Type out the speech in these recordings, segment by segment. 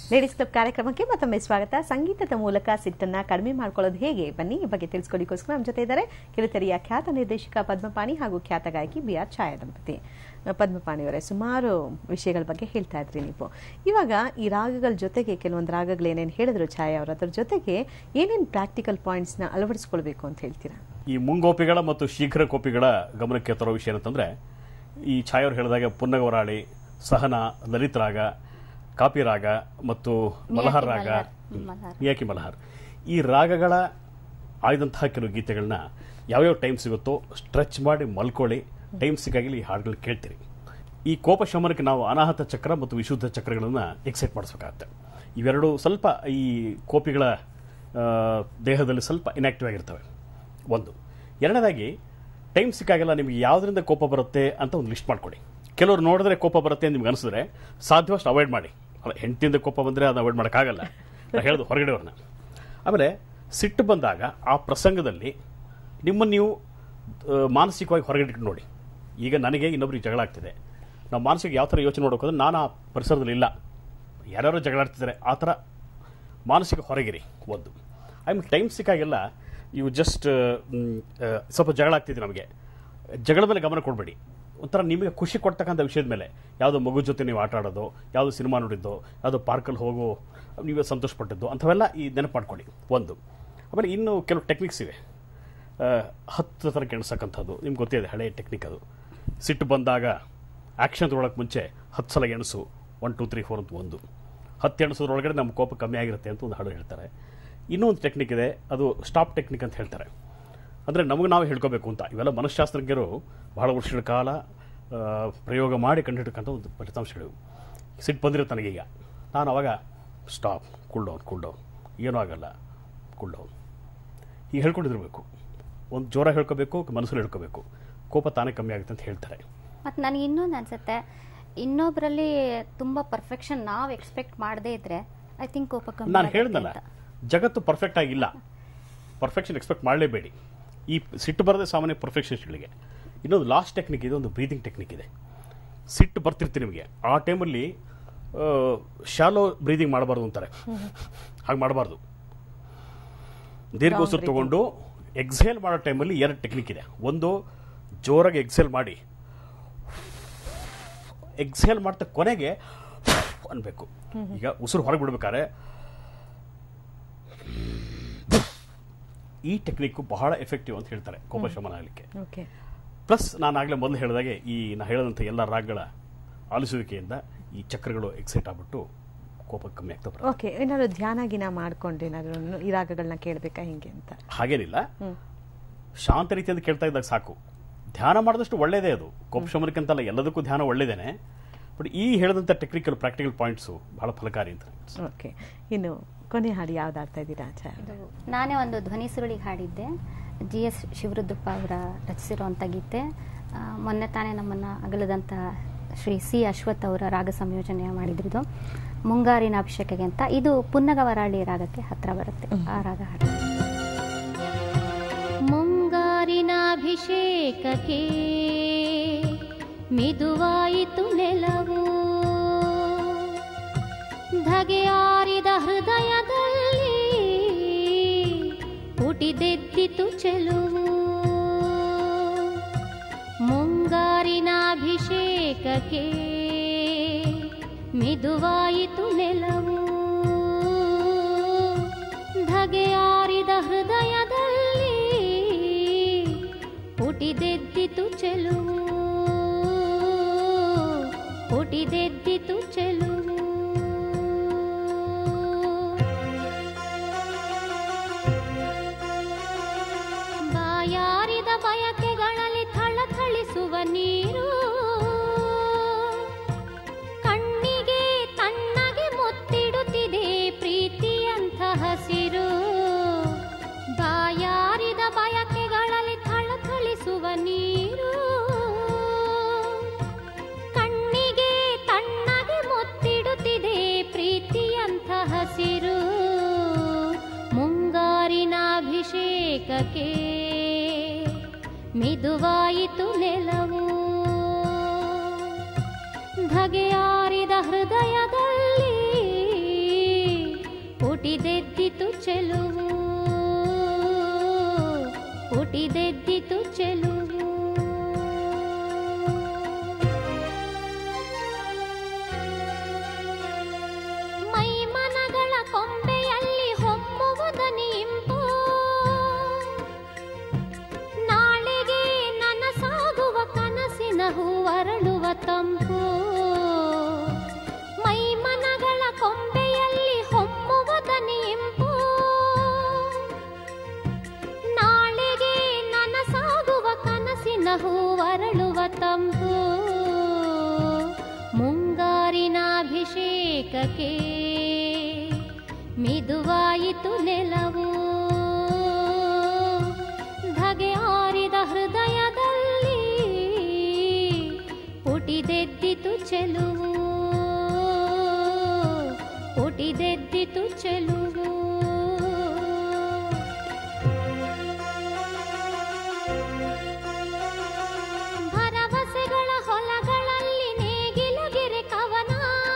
Ladies club ಕಾರ್ಯಕ್ರಮಕ್ಕೆ ಮತ್ತೊಮ್ಮೆ ಸ್ವಾಗತ. ಸಂಗೀತದ ಮೂಲಕ ಸಿಟ್ಟನ್ನ ಕಡಿಮೆ ಮಾಡ್ಕೊಳ್ಳೋದು ಹೇಗೆ, ಬನ್ನಿ ಈ ಬಗ್ಗೆ ತಿಳಿಸ್ಕೊಡಿಕೋಸ್ಕರ ನಮ್ಮ ಜೊತೆ ಇದ್ದಾರೆ ಕಿರುತೆರೆಯ ಖ್ಯಾತ ನಿರ್ದೇಶಕ ಪದ್ಮಪಾಣಿ ಹಾಗೂ ಖ್ಯಾತ ಗಾಯಕಿ BR ಛಾಯಾ ದಂಪತಿ. ಪದ್ಮಪಾಣಿ ಅವರೇ, ಸುಮಾರು ವಿಷಯಗಳ ಬಗ್ಗೆ ಹೇಳ್ತಾ ಇದ್ರಿ ನೀವು. ಇವಾಗ ಈ ರಾಗಗಳ ಜೊತೆಗೆ ಕೆಲವೊಂದು ರಾಗಗಳು ಏನೇನು ಹೇಳಿದ್ರು ಛಾಯಾ ಅವರು, ಅದರ ಜೊತೆಗೆ ಏನೇನು ಪ್ರಾಕ್ಟಿಕಲ್ ಪಾಯಿಂಟ್ಸ್ನ ಅಳವಡಿಸ್ಕೊಳ್ಬೇಕು ಅಂತ ಹೇಳ್ತೀರಾ? ಈ ಮುಂಗೋಪಿಗಳ ಮತ್ತು ಶೀಘ್ರ ಕೋಪಿಗಳ ಗಮನಕ್ಕೆ ತರೋ ವಿಷಯ ಏನಂತಂದ್ರೆ, ಈ ಛಾಯಾ ಅವರು ಹೇಳಿದಾಗ ಪುನ್ನಗವರಾಳಿ, ಸಹನ, ಲಲಿತ್ ರಾಗ, ಕಾಪಿ ರಾಗ ಮತ್ತು ಮಲಹಾರ್ ರಾಗ, ಮಿಯಾಕಿ ಮಲಹಾರ್, ಈ ರಾಗಗಳ ಆಯ್ದಂತಹ ಕೆಲವು ಗೀತೆಗಳನ್ನ ಯಾವ್ಯಾವ ಟೈಮ್ ಸಿಗುತ್ತೋ ಸ್ಟ್ರೆಚ್ ಮಾಡಿ ಮಲ್ಕೊಳ್ಳಿ, ಟೈಮ್ ಸಿಕ್ಕಾಗಲಿ ಈ ಹಾಡುಗಳು ಕೇಳ್ತೀರಿ. ಈ ಕೋಪ ಶಮನಕ್ಕೆ ನಾವು ಅನಾಹತ ಚಕ್ರ ಮತ್ತು ವಿಶುದ್ಧ ಚಕ್ರಗಳನ್ನು ಎಕ್ಸೈಟ್ ಮಾಡಿಸ್ಬೇಕಾಗತ್ತೆ. ಇವೆರಡು ಸ್ವಲ್ಪ ಈ ಕೋಪಿಗಳ ದೇಹದಲ್ಲಿ ಸ್ವಲ್ಪ ಇನ್ಆಕ್ಟಿವ್ ಆಗಿರ್ತವೆ. ಒಂದು. ಎರಡನೇದಾಗಿ, ಟೈಮ್ ಸಿಕ್ಕಾಗೆಲ್ಲ ನಿಮಗೆ ಯಾವುದರಿಂದ ಕೋಪ ಬರುತ್ತೆ ಅಂತ ಒಂದು ಲಿಸ್ಟ್ ಮಾಡ್ಕೊಳ್ಳಿ. ಕೆಲವರು ನೋಡಿದ್ರೆ ಕೋಪ ಬರುತ್ತೆ ಅಂತ ನಿಮ್ಗೆ ಅನಿಸಿದ್ರೆ ಸಾಧ್ಯವಷ್ಟು ಅವಾಯ್ಡ್ ಮಾಡಿ. ಅಲ್ಲ, ಹೆಂಡತಿಯಿಂದ ಕೋಪ ಬಂದರೆ ಅದನ್ನ ಅವಾಯ್ಡ್ ಮಾಡೋಕ್ಕಾಗಲ್ಲ, ನಾನು ಹೇಳೋದು ಹೊರಗಡೆಯವ್ರನ್ನ. ಆಮೇಲೆ ಸಿಟ್ಟು ಬಂದಾಗ ಆ ಪ್ರಸಂಗದಲ್ಲಿ ನಿಮ್ಮನ್ನು ನೀವು ಮಾನಸಿಕವಾಗಿ ಹೊರಗಡೆ ನೋಡಿ. ಈಗ ನನಗೆ ಇನ್ನೊಬ್ರಿಗೆ ಜಗಳ ಆಗ್ತಿದೆ, ನಾವು ಮಾನಸಿಕ ಯಾವ ಥರ ಯೋಚನೆ ಮಾಡೋಕೆ ನಾನು ಆ ಪರಿಸರದಲ್ಲಿ ಇಲ್ಲ, ಯಾರ್ಯಾರೋ ಜಗಳ ಆಡ್ತಿದ್ದಾರೆ, ಆ ಥರ ಮಾನಸಿಕ ಹೊರಗಿರಿ. ಒಂದು. ಆಮೇಲೆ ಟೈಮ್ ಸಿಕ್ಕಾಗೆಲ್ಲ ಇವು ಜಸ್ಟ್ ಸ್ವಲ್ಪ ಜಗಳ ಆಗ್ತಿದೆ, ನಮಗೆ ಜಗಳ ಮೇಲೆ ಗಮನ ಕೊಡಬೇಡಿ. ಒಂಥರ ನಿಮಗೆ ಖುಷಿ ಕೊಡ್ತಕ್ಕಂಥ ವಿಷಯದ ಮೇಲೆ, ಯಾವುದೋ ಮಗು ಜೊತೆ ನೀವು ಆಟ ಆಡೋದು, ಯಾವುದೋ ಸಿನಿಮಾ ನೋಡಿದ್ದು, ಯಾವುದೋ ಪಾರ್ಕಲ್ಲಿ ಹೋಗೋ ನೀವೇ ಸಂತೋಷಪಟ್ಟಿದ್ದು, ಅಂಥವೆಲ್ಲ ಈ ನೆನಪು ಮಾಡ್ಕೊಳ್ಳಿ. ಒಂದು. ಆಮೇಲೆ ಇನ್ನೂ ಕೆಲವು ಟೆಕ್ನಿಕ್ಸ್ ಇವೆ, 10 ಥರ ಎಣಿಸಕ್ಕಂಥದ್ದು ನಿಮ್ಗೆ ಗೊತ್ತಿದೆ, ಹಳೆಯ ಟೆಕ್ನಿಕ್ ಅದು. ಸಿಟ್ಟು ಬಂದಾಗ ಆ್ಯಕ್ಷನ್ ತೊಗೊಳಕ್ಕೆ ಮುಂಚೆ 10 ಸಲ ಎಣಿಸು, 1 2 3 4 ಅಂತ. ಒಂದು 10 ಎಣಿಸೋದ್ರೊಳಗಡೆ ನಮ್ಮ ಕೋಪ ಕಮ್ಮಿ ಆಗಿರುತ್ತೆ ಅಂತ ಒಂದು ಹಾಡು ಹೇಳ್ತಾರೆ. ಇನ್ನೂ ಒಂದು ಟೆಕ್ನಿಕ್ ಇದೆ, ಅದು ಸ್ಟಾಪ್ ಟೆಕ್ನಿಕ್ ಅಂತ ಹೇಳ್ತಾರೆ. ಅಂದರೆ ನಮಗೆ ನಾವು ಹೇಳ್ಕೋಬೇಕು ಅಂತ. ಇವೆಲ್ಲ ಮನಃಶಾಸ್ತ್ರಜ್ಞರು ಬಹಳ ವರ್ಷಗಳ ಕಾಲ ಪ್ರಯೋಗ ಮಾಡಿ ಕಂಡುಹಿಡ್ಕಂಥ ಒಂದು ಫಲಿತಾಂಶಗಳು. ಸಿಟ್ಟು ಬಂದಿರುತ್ತೆ ನನಗೀಗ, ನಾನು ಅವಾಗ ಸ್ಟಾಪ್, ಕೂಲ್ ಡೌನ್, ಏನೂ ಆಗಲ್ಲ, ಕೂಲ್ ಡೌನ್ ಈಗ ಹೇಳ್ಕೊಂಡಿರ್ಬೇಕು. ಒಂದು ಜೋರ ಹೇಳ್ಕೋಬೇಕು, ಮನಸ್ಸಲ್ಲಿ ಹೇಳ್ಕೋಬೇಕು, ಕೋಪ ತಾನೇ ಕಮ್ಮಿ ಆಗುತ್ತೆ ಅಂತ ಹೇಳ್ತಾರೆ. ಮತ್ತು ನನಗೆ ಇನ್ನೊಂದು ಅನ್ಸುತ್ತೆ, ಇನ್ನೊಬ್ಬರಲ್ಲಿ ತುಂಬ ಪರ್ಫೆಕ್ಷನ್ ನಾವು ಎಕ್ಸ್ಪೆಕ್ಟ್ ಮಾಡದೇ ಇದ್ರೆ ಐ ಥಿಂಕ್ ಕೋಪ ಕಮ್ಮಿ. ನಾನು ಹೇಳ್ದಲ್ಲ, ಜಗತ್ತು ಪರ್ಫೆಕ್ಟ್ ಆಗಿಲ್ಲ, ಪರ್ಫೆಕ್ಷನ್ ಎಕ್ಸ್ಪೆಕ್ಟ್ ಮಾಡಲೇಬೇಡಿ. ಈ ಸಿಟ್ಟು ಬರದೆ ಸಾಮಾನ್ಯ ಪರ್ಫೆಕ್ಷನಿಸ್ಟ್ಗಳಿಗೆ. ಇನ್ನೊಂದು ಲಾಸ್ಟ್ ಟೆಕ್ನಿಕ್ ಇದೆ, ಒಂದು ಬ್ರೀದಿಂಗ್ ಟೆಕ್ನಿಕ್ ಇದೆ. ಸಿಟ್ಟು ಬರ್ತಿರ್ತೀವಿ ನಿಮಗೆ, ಆ ಟೈಮಲ್ಲಿ ಶಾಲೋ ಬ್ರೀದಿಂಗ್ ಮಾಡಬಾರ್ದು ಅಂತಾರೆ. ಹಾಗೆ ಮಾಡಬಾರ್ದು. ದೀರ್ಘ ಉಸಿರು ತಗೊಂಡು ಎಕ್ಸೇಲ್ ಮಾಡೋ ಟೈಮಲ್ಲಿ 2 ಟೆಕ್ನಿಕ್ ಇದೆ. ಒಂದು, ಜೋರಾಗಿ ಎಕ್ಸೇಲ್ ಮಾಡಿ, ಎಕ್ಸೇಲ್ ಮಾಡ್ತಾ ಕೊನೆಗೆ ಅನ್ಬೇಕು. ಈಗ ಉಸಿರು ಹೊರಗೆ ಬಿಡ್ಬೇಕಾದ್ರೆ ಈ ಟೆಕ್ನಿಕ್ ಬಹಳ ಎಫೆಕ್ಟಿವ್ ಅಂತ ಹೇಳ್ತಾರೆ ಕೋಪ ಶಮನ ಆಗಲಿಕ್ಕೆ. ಪ್ಲಸ್ ನಾನು ಆಗಲೇ ಮೊದಲು ಹೇಳಿದಾಗೆ, ಈ ನಾ ಹೇಳಿದಂಥ ಎಲ್ಲ ರಾಗಗಳ ಆಲಿಸುವಿಕೆಯಿಂದ ಈ ಚಕ್ರಗಳು ಎಕ್ಸೈಟ್ ಆಗ್ಬಿಟ್ಟು ಕೋಪ ಕಮ್ಮಿ ಆಗ್ತಾ ಬರುತ್ತೆ. ಓಕೆ, ಏನಾದ್ರು ಧ್ಯಾನ ಗಿನ ಮಾಡ್ಕೊಂಡು ಏನಾದ್ರು ಈ ರಾಗಗಳನ್ನ ಕೇಳಬೇಕಾ ಹಿಂಗೆ ಅಂತ? ಹಾಗೇನಿಲ್ಲ, ಶಾಂತ ರೀತಿಯಿಂದ ಕೇಳ್ತಾ ಇದ್ದಾಗ ಸಾಕು. ಧ್ಯಾನ ಮಾಡಿದಷ್ಟು ಒಳ್ಳೇದೇ ಅದು, ಕೋಪ ಶಮನಕ್ಕಂತಲ್ಲ, ಎಲ್ಲದಕ್ಕೂ ಧ್ಯಾನ ಒಳ್ಳೇದೇನೆ. ಬಟ್ ಈ ಹೇಳಿದಂಥ ಟೆಕ್ನಿಕಲ್ ಪ್ರಾಕ್ಟಿಕಲ್ ಪಾಯಿಂಟ್ಸು ಬಹಳ ಫಲಕಾರಿ ಅಂತ. ಓಕೆ, ಇನ್ನು ಕೊನೆ ಹಾಡು ಯಾವ್ದು ಆಡ್ತಾ ಇದ್ದೀರಾ? ನಾನೇ ಒಂದು ಧ್ವನಿ ಸುರುಳಿಗೆ ಹಾಡಿದ್ದೆ, GS ಶಿವರುದ್ರಪ್ಪ ಅವರ ರಚಿಸಿರುವಂಥ ಗೀತೆ. ಮೊನ್ನೆ ತಾನೇ ನಮ್ಮನ್ನು ಅಗಲದಂಥ ಶ್ರೀ C ಅಶ್ವಥ್ ಅವರ ರಾಗ ಸಂಯೋಜನೆ ಮಾಡಿದ್ರದು, ಮುಂಗಾರಿನ ಅಭಿಷೇಕಕ್ಕೆ ಅಂತ. ಇದು ಪುನ್ನಗವರಾಳಿ ರಾಗಕ್ಕೆ ಹತ್ರ ಬರುತ್ತೆ, ಆ ರಾಗ ಹಾಡು. ಮುಂಗಾರಿನ ಅಭಿಷೇಕಕ್ಕೆ ಮಿದುವಾಯಿತು ನೆಲವು, ಧಗೆಯಾರಿದ ಹೃದಯದಲ್ಲಿ ಪುಟಿದೆದ್ದಿತು ಚೆಲುವು. ಮುಂಗಾರಿನ ಅಭಿಷೇಕಕ್ಕೆ ಮಿದುವಾಯಿತು ನೆಲವು, ಧಗೆಯಾರಿದ ಹೃದಯದಲ್ಲಿ ಪುಟಿದೆದ್ದಿತು ಚೆಲುವು, ಪುಟಿದೆದ್ದಿತು ಚೆಲುವು. ಬಾಯಾರಿದ ಬಯಕೆಗಳಲ್ಲಿ ಥಳಥಳಿಸುವ ನೀರು, ಕಣ್ಣಿಗೆ ತಣ್ಣಗೆ ಮುತ್ತಿಡುತ್ತಿದೆ ಪ್ರೀತಿಯಂಥ ಹಸಿರು. ಬಾಯಾರಿದ ಬಯಕೆಗಳಲ್ಲಿ ಥಳಥಳಿಸುವ ನೀರು, ಕಣ್ಣಿಗೆ ತಣ್ಣಗೆ ಮುತ್ತಿಡುತ್ತಿದೆ ಪ್ರೀತಿಯಂಥ ಹಸಿರು. ಮುಂಗಾರಿನ ಅಭಿಷೇಕಕ್ಕೆ ಮಿದುವಾಯಿತು ನೆಲವು, ಧಗೆಯಾರಿದ ಹೃದಯದಲ್ಲಿ ಚೆಲುವು ಪುಟಿದೆದ್ದಿತು ಚೆಲುವು ಮೈಮನಗಳ ಕೊಂಬೆಯಲ್ಲಿ ಹೊಮ್ಮುವುದನಿಂಪು ನಾಳೆಗೆ ನನಸಾಗುವ ಕನಸಿನ ಹೂವರಳುವ ತಂಪು ಮೈಮನಗಳ ಕೊಂಬೆಯಲ್ಲಿ ಹೊಮ್ಮುವುದನಿಂಪು ನಾಳೆಗೆ ನನಸಾಗುವ ಕನಸಿನ ಹೂವರಳುವ ತಂಪು ಮುಂಗಾರಿನಾಭಿಷೇಕಕ್ಕೆ ಮಿದುವಾಯಿತು ನೆಲವು ಧಗೆ ಆರಿದ ಹೃದಯದಲ್ಲಿ ಪುಟಿದೆದ್ದಿತು ಚೆಲುವು ಪುಟಿದೆದ್ದಿತು ಚೆಲುವು ಭರವಸೆಗಳ ಹೊಲಗಳಲ್ಲಿ ನೇಗಿಲುಗಿರೆ ಕವನ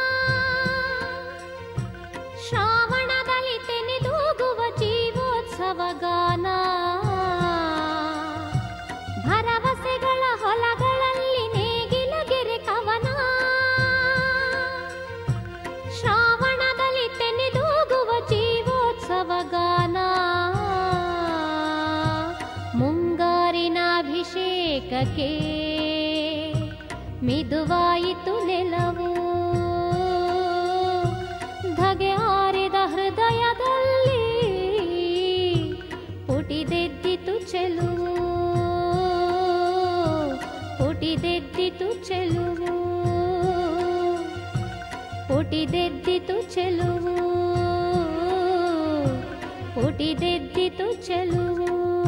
ಶ್ರಾವಣದಲ್ಲಿ ತೆನೆದೂಗುವ ಜೀವೋತ್ಸವ ಗಾನ ಭರವಸೆಗಳ ಹೊಲಗಳಲ್ಲಿ ನೇಗಿಲುಗಿರೆ ಕವನ ಶ್ರಾವಣದಲ್ಲಿ ತೆನೆದೂಗುವ ಜೀವೋತ್ಸವ ಗಾನ ಮುಂಗಾರಿನಾಭಿಷೇಕಕ್ಕೆ ಮಿದುವಾಯಿತು ನೆಲವು ಧಗೆ ಆರಿದ ಹೃದಯದಲ್ಲಿ ಪುಟಿದೆದ್ದಿತು ಚೆಲುವು ಪುಟಿದೆದ್ದಿತು ಚೆಲುವು ಪುಟಿದೆದ್ದಿತು ಚೆಲುವು ಪುಟಿದೆದ್ದಿತು ಚೆಲುವು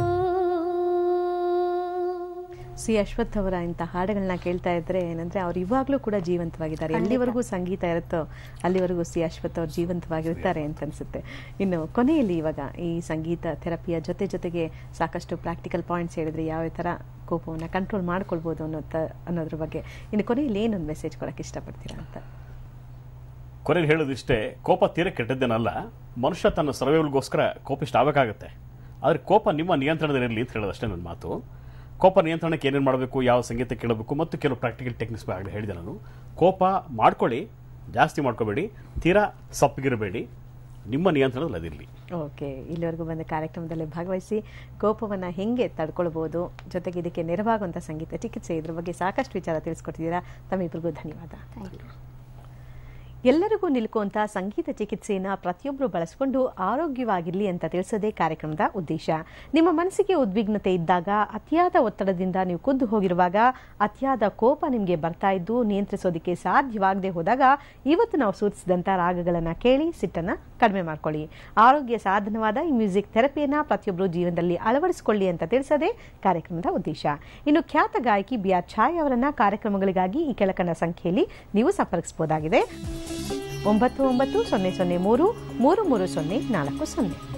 ಸಿ ಅಶ್ವಥ್ ಅವರ ಇಂಥ ಹಾಡುಗಳನ್ನ ಕೇಳ್ತಾ ಇದ್ರೆ ಏನಂದ್ರೆ ಅವ್ರು ಇವಾಗ್ಲೂ ಕೂಡ ಜೀವಂತವಾಗಿದ್ದಾರೆ. ಎಲ್ಲಿವರೆಗೂ ಸಂಗೀತ ಇರುತ್ತೋ ಅಲ್ಲಿವರೆಗೂ ಸಿ ಅಶ್ವಥ್ ಅವ್ರು ಜೀವಂತವಾಗಿರ್ತಾರೆ ಅಂತ ಅನ್ಸುತ್ತೆ. ಇನ್ನು ಕೊನೆಯಲ್ಲಿ ಇವಾಗ ಈ ಸಂಗೀತ ಥೆರಪಿಯ ಜೊತೆಗೆ ಸಾಕಷ್ಟು ಪ್ರಾಕ್ಟಿಕಲ್ ಪಾಯಿಂಟ್ಸ್ ಹೇಳಿದ್ರೆ ಯಾವ ತರ ಕೋಪವನ್ನು ಕಂಟ್ರೋಲ್ ಮಾಡ್ಕೊಳ್ಬಹುದು ಅನ್ನೋದ್ರ ಬಗ್ಗೆ ಇನ್ನು ಕೊನೆಯಲ್ಲಿ ಏನೊಂದು ಮೆಸೇಜ್ ಕೊಡಕ್ಕೆ ಇಷ್ಟಪಡ್ತೀರಾ ಅಂತ? ಕೊನೆಯಲ್ಲಿ ಹೇಳೋದಿಷ್ಟೇ, ಕೋಪ ತೀರ ಕೆಟ್ಟದ್ದೇನಲ್ಲ. ಮನುಷ್ಯ ತನ್ನ ಸರ್ವೈವಲ್ಗೋಸ್ಕರ ಕೋಪಿಷ್ಟ ಆಗಬೇಕಾಗತ್ತೆ. ಆದರೆ ಕೋಪ ನಿಮ್ಮ ನಿಯಂತ್ರಣದಲ್ಲಿರಲಿ ಅಂತ ಹೇಳೋದಷ್ಟೇ ನನ್ನ ಮಾತು. ಕೋಪ ನಿಯಂತ್ರಣಕ್ಕೆ ಏನೇನು ಮಾಡಬೇಕು, ಯಾವ ಸಂಗೀತ ಕೇಳಬೇಕು ಮತ್ತು ಕೆಲವು ಪ್ರಾಕ್ಟಿಕಲ್ ಟೆಕ್ನಿಕ್ಸ್ ಆಗಲಿ ಹೇಳಿದೆ ನಾನು. ಕೋಪ ಮಾಡ್ಕೊಳ್ಳಿ, ಜಾಸ್ತಿ ಮಾಡ್ಕೋಬೇಡಿ, ತೀರಾ ಸಪ್ಪಗಿರಬೇಡಿ, ನಿಮ್ಮ ನಿಯಂತ್ರಣದಲ್ಲಿ ಅದಿರಲಿ. ಓಕೆ, ಇಲ್ಲಿವರೆಗೂ ಬಂದ ಕಾರ್ಯಕ್ರಮದಲ್ಲಿ ಭಾಗವಹಿಸಿ ಕೋಪವನ್ನು ಹೆಂಗೆ ತಡ್ಕೊಳ್ಬೋದು, ಜೊತೆಗೆ ಇದಕ್ಕೆ ನೆರವಾಗುವಂಥ ಸಂಗೀತ ಚಿಕಿತ್ಸೆ ಇದ್ರ ಬಗ್ಗೆ ಸಾಕಷ್ಟು ವಿಚಾರ ತಿಳಿಸ್ಕೊಟ್ಟಿದ್ದೀರಾ. ತಮ್ಮಿಬ್ಬರಿಗೂ ಧನ್ಯವಾದ. ಎಲ್ಲರಿಗೂ ನಿಲುಕುವಂತಹ ಸಂಗೀತ ಚಿಕಿತ್ಸೆಯನ್ನು ಪ್ರತಿಯೊಬ್ಬರು ಬಳಸಿಕೊಂಡು ಆರೋಗ್ಯವಾಗಿರಲಿ ಅಂತ ತಿಳಿಸೋದೇ ಕಾರ್ಯಕ್ರಮದ ಉದ್ದೇಶ. ನಿಮ್ಮ ಮನಸ್ಸಿಗೆ ಉದ್ವಿಗ್ನತೆ ಇದ್ದಾಗ, ಅತಿಯಾದ ಒತ್ತಡದಿಂದ ನೀವು ಕುದ್ದು ಹೋಗಿರುವಾಗ, ಅತಿಯಾದ ಕೋಪ ನಿಮಗೆ ಬರ್ತಾ ಇದ್ದು ನಿಯಂತ್ರಿಸೋದಕ್ಕೆ ಸಾಧ್ಯವಾಗದೆ ಹೋದಾಗ ಇವತ್ತು ನಾವು ಸೂಚಿಸಿದಂಥ ರಾಗಗಳನ್ನು ಕೇಳಿ ಸಿಟ್ಟನ್ನು ಕಡಿಮೆ ಮಾಡ್ಕೊಳ್ಳಿ. ಆರೋಗ್ಯ ಸಾಧನವಾದ ಈ ಮ್ಯೂಸಿಕ್ ಥೆರಪಿಯನ್ನು ಪ್ರತಿಯೊಬ್ಬರು ಜೀವನದಲ್ಲಿ ಅಳವಡಿಸಿಕೊಳ್ಳಿ ಅಂತ ತಿಳಿಸೋದೇ ಕಾರ್ಯಕ್ರಮದ ಉದ್ದೇಶ. ಇನ್ನು ಖ್ಯಾತ ಗಾಯಕಿ ಬಿ ಆರ್ ಛಾಯಾ ಅವರನ್ನ ಕಾರ್ಯಕ್ರಮಗಳಿಗಾಗಿ ಈ ಕೆಳಕಂಡ ಸಂಖ್ಯೆಯಲ್ಲಿ ನೀವು ಸಂಪರ್ಕಿಸಬಹುದಾಗಿದೆ. 9900333040